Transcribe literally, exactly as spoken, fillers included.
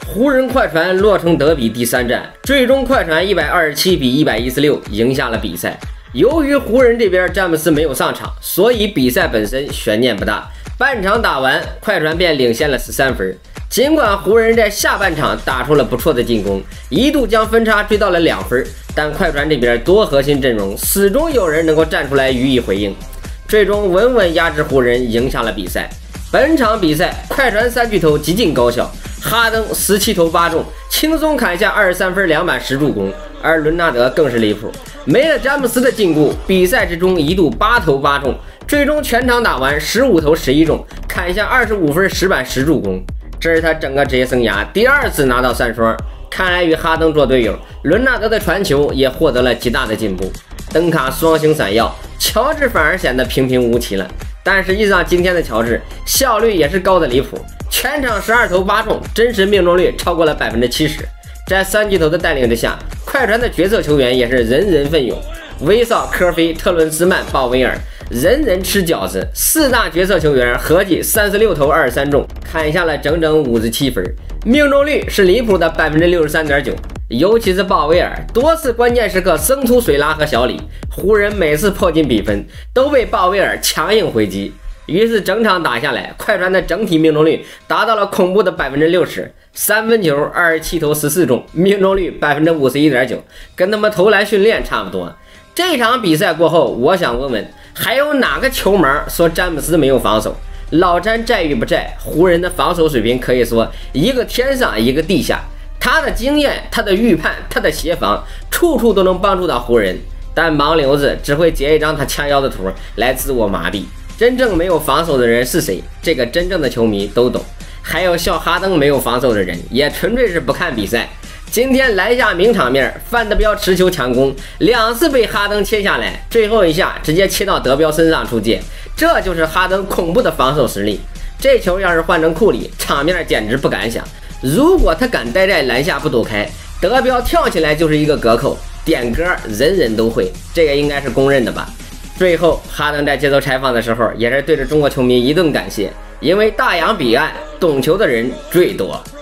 湖人快船洛城德比第三战，最终快船一百二十七比一百一十六赢下了比赛。由于湖人这边詹姆斯没有上场，所以比赛本身悬念不大。半场打完，快船便领先了十三分。尽管湖人在下半场打出了不错的进攻，一度将分差追到了两分，但快船这边多核心阵容，始终有人能够站出来予以回应，最终稳稳压制湖人，赢下了比赛。本场比赛，快船三巨头极尽高效，哈登十七投八中，轻松砍下二十三分两板十助攻，而伦纳德更是离谱，没了詹姆斯的禁锢，比赛之中一度八投八中，最终全场打完十五投十一中，砍下二十五分十板十助攻，这是他整个职业生涯第二次拿到三双。看来与哈登做队友，伦纳德的传球也获得了极大的进步。灯卡双星闪耀，乔治反而显得平平无奇了。但实际上，今天的乔治效率也是高的离谱，全场十二投八中，真实命中率超过了百分之七十。在三巨头的带领之下，快船的角色球员也是人人奋勇，威少、科菲、特伦斯曼、鲍威尔，人人吃饺子。四大角色球员合计三十六投二十三中，砍下了整整五十七分，命中率是离谱的百分之六十三点九。尤其是鲍威尔多次关键时刻生出水拉和小李，湖人每次迫近比分都被鲍威尔强硬回击，于是整场打下来，快船的整体命中率达到了恐怖的百分之六十，三分球二十七投十四中，命中率百分之五十一点九，跟他们投篮训练差不多。这场比赛过后，我想问问，还有哪个球盲说詹姆斯没有防守？老詹在与不在，湖人的防守水平可以说一个天上一个地下。他的经验，他的预判，他的协防，处处都能帮助到湖人，但盲流子只会截一张他掐腰的图来自我麻痹。真正没有防守的人是谁？这个真正的球迷都懂。还有笑哈登没有防守的人，也纯粹是不看比赛。今天篮下名场面，范德彪持球抢攻，两次被哈登切下来，最后一下直接切到德彪身上出界，这就是哈登恐怖的防守实力。这球要是换成库里，场面简直不敢想。如果他敢待在篮下不躲开，德彪跳起来就是一个隔扣，点歌人人都会，这个应该是公认的吧。最后哈登在接受采访的时候，也是对着中国球迷一顿感谢，因为大洋彼岸懂球的人最多。